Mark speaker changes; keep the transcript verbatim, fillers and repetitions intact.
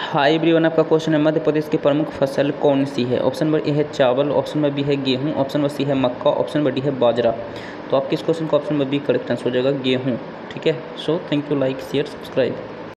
Speaker 1: High everyone, आपका question है मध्य प्रदेश की प्रमुख फसल कौन सी है। ऑप्शन नंबर ए है चावल, ऑप्शन नंबर बी है गेहूं, ऑप्शन नंबर सी है मक्का, ऑप्शन नंबर डी है बाजरा। तो आपके इस क्वेश्चन को option number B correct answer हो जाएगा गेहूं। ठीक है। So thank you, like share subscribe.